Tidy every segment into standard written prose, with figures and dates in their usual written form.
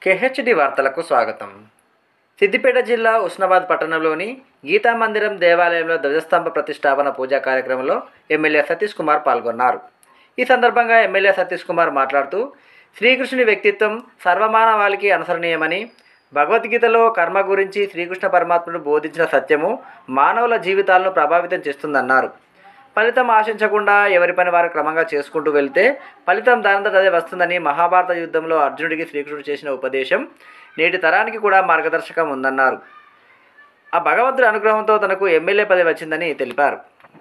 KHD వార్తలకు స్వాగతం. సిద్దిపేట జిల్లా ఉస్నాబాద్ పట్టణంలోని గీతామందిరం దేవాలయంలో ధ్వజస్తంభ ప్రతిష్టాపన పూజా కార్యక్రమంలో ఎమ్మెల్యే సతీష్ కుమార్ పాల్గొన్నారు. ఈ సందర్భంగా ఎమ్మెల్యే సతీష్ కుమార్ మాట్లాడుతూ శ్రీకృష్ణుని వ్యక్తిత్వం సర్వమానవాళికి అనుసరణీయమని, భగవద్గీతలో కర్మ గురించి శ్రీకృష్ణ పరమాత్ముడు బోధించిన సత్యము మానవుల జీవితాలను ప్రభావితం చేస్తుందన్నారు. ఫలితం ఆశించకుండా ఎవరి పని వారు క్రమంగా చేసుకుంటూ వెళ్తే ఫలితం దానంతట అదే వస్తుందని, మహాభారత యుద్ధంలో అర్జునుడికి శ్రీకృష్ణుడు చేసిన ఉపదేశం నేటి తరానికి కూడా మార్గదర్శకం ఉందన్నారు. ఆ భగవంతుడి అనుగ్రహంతో తనకు ఎమ్మెల్యే పదవి వచ్చిందని తెలిపారు.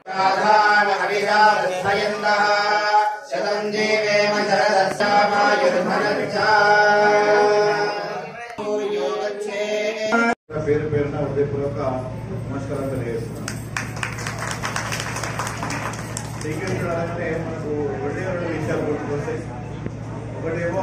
పేరు పేరున హృదయపూర్వక నమస్కారం తెలియజేస్తున్నాను. శ్రీకృష్ణుడు అనగానే మనకు ఒకటే రెండు విషయాలు గుర్తుకొస్తాయి. ఒకటేమో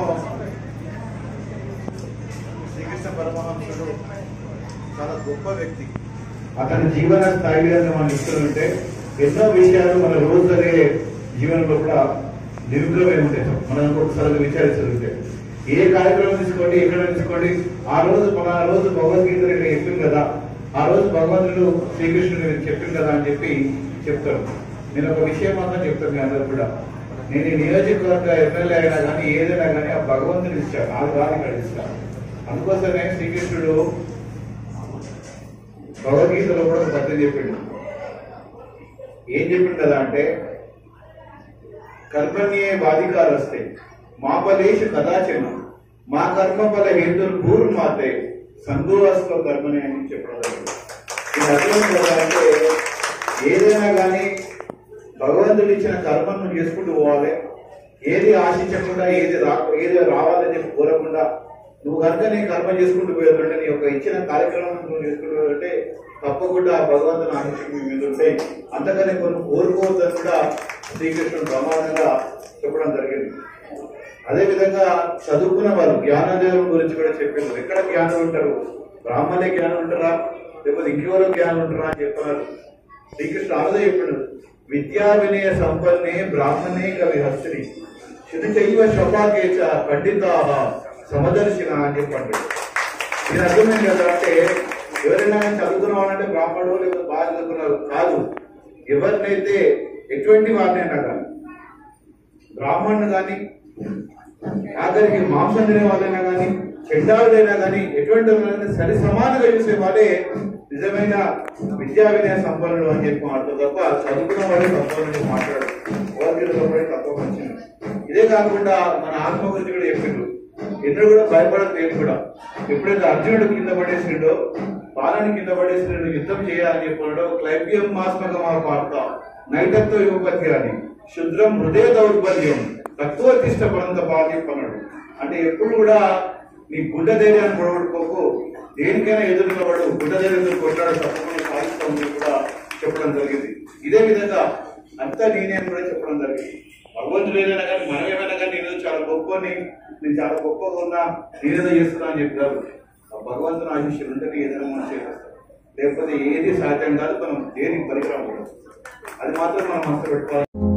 శ్రీకృష్ణ పరమహంసుడు చాలా గొప్ప వ్యక్తి. అతని జీవన స్థాయి మనం ఇస్తుంటే ఎన్నో విషయాలు మన రోజు జరిగే జీవనంలో కూడా నిరుద్రమై ఉంటాయి. మనం ఒకసారి విచారిస్తుంటే ఏ కార్యక్రమం తీసుకోండి, ఎక్కడ తీసుకోండి, ఆ రోజు భగవద్గీత చెప్పింది కదా, ఆ రోజు భగవంతుడు శ్రీకృష్ణుడు చెప్పింది కదా అని చెప్పి చెప్తారు. నేను ఒక విషయం మాత్రం చెప్తాను మీ అందరూ కూడా, నేను ఈ నియోజకవర్గ ఎమ్మెల్యే అయినా కానీ ఏదైనా కానీ ఆ భగవంతుని ఇస్తాను, నాకు రాని ఇక్కడ ఇస్తాను. అందుకోసమే శ్రీకృష్ణుడు భగవద్గీతలో కూడా ఒక పద్యం చెప్పిండు. ఏం చెప్పిండు కదా అంటే, కర్మణ్యే బాధికారస్తే మా ఫలేషు కదాచన మా కర్మఫల హేతులు పూర్వమాతే సంభూవస్వ కర్మని అని చెప్పడం జరిగింది. ఇది అర్థం కదా అంటే, ఏదైనా కానీ భగవంతుడు ఇచ్చిన కర్మను చేసుకుంటూ పోవాలి. ఏది ఆశించకుండా ఏది రావాలని చెప్పి కోరకుండా నువ్వు కనుక నీ కర్మ చేసుకుంటూ పోయేదంటే, నీ యొక్క ఇచ్చిన కార్యక్రమం నువ్వు చేసుకుంటూ పోతుంటే తప్పకుండా భగవంతుని ఆశించి మీ మీద ఉంటాయి. అంతకనే కొన్ని కోరుకోవద్దని కూడా శ్రీకృష్ణుడు ప్రమాణంగా చెప్పడం జరిగింది. అదేవిధంగా చదువుకున్న వారు జ్ఞానదేవుల గురించి కూడా చెప్పారు. ఎక్కడ జ్ఞానం ఉంటారు? బ్రాహ్మణే జ్ఞానం ఉంటారా, లేకపోతే ఇంకెవరో జ్ఞానం ఉంటారా అని చెప్తున్నారు. శ్రీకృష్ణుడు ఆలోచన చెప్పాడు, విద్యా వినయ సంపన్నే బ్రాహ్మణే కవి హస్తిని శుద్ధైవ శోభాకేచ పండిత సమదర్శిన అని చెప్పండి. దీని అర్థమైంది కదా అంటే, ఎవరైనా చదువుకున్న వాళ్ళంటే బ్రాహ్మణుడు లేకపోతే బాగా చదువుకున్నారు కాదు. ఎవరినైతే ఎటువంటి వారినైనా కానీ, బ్రాహ్మణుడు కానీ, ఆఖరికి మాంసం తినే వాళ్ళైనా కానీ, చెడ్డాళ్ళైనా కానీ, ఎటువంటి వాళ్ళైనా సరి సమానంగా చూసే వాళ్ళే నిజమైన విద్యా వినయ సంపన్నుడు అని చెప్పి మాట్లాడు తప్ప చదువుకున్న వాడే సంపన్నుడు మాట్లాడు. భగవద్గీతలో తక్కువ వచ్చింది. ఇదే కాకుండా మన ఆత్మ గురించి కూడా చెప్పిండు. ఎన్నడూ కూడా భయపడదు. నేను కూడా ఎప్పుడైతే అర్జునుడు కింద పడేసిండో, బాలని కింద పడేసినాడు, యుద్ధం చేయాలని చెప్పాడు. క్లైబ్యం మాస్మకమా పార్త నైతత్వ యువపతి అని శుద్రం హృదయ దౌర్బల్యం తత్వతిష్ట పరంత బాగా చెప్పన్నాడు. అంటే ఎప్పుడు కూడా నీ గుడ్డ ధైర్యాన్ని పొడగొట్టుకోకు, దేనికైనా ఎదురు నిలబడు, గుడ్డ ధైర్యంతో కొట్లాడు, తప్పకుండా సాధిస్తామని కూడా చెప్పడం జరిగింది. ఇదే విధంగా అంతా నేనే అని కూడా చెప్పడం జరిగింది. భగవంతుడు ఏదైనా కానీ, మనం ఏమైనా కానీ, నేను చాలా గొప్పని, నేను చాలా గొప్పగా ఉన్నా, నేనేదో చేస్తున్నా అని చెప్తారు. ఆ భగవంతుని ఆశీస్సులు ఉంటే ఏదైనా మనం చేస్తాం. లేకపోతే ఏది సాధ్యం కాదు. మనం దేనికి పరికరం కూడా అది మాత్రం మనం మనసు పెట్టుకోవాలి.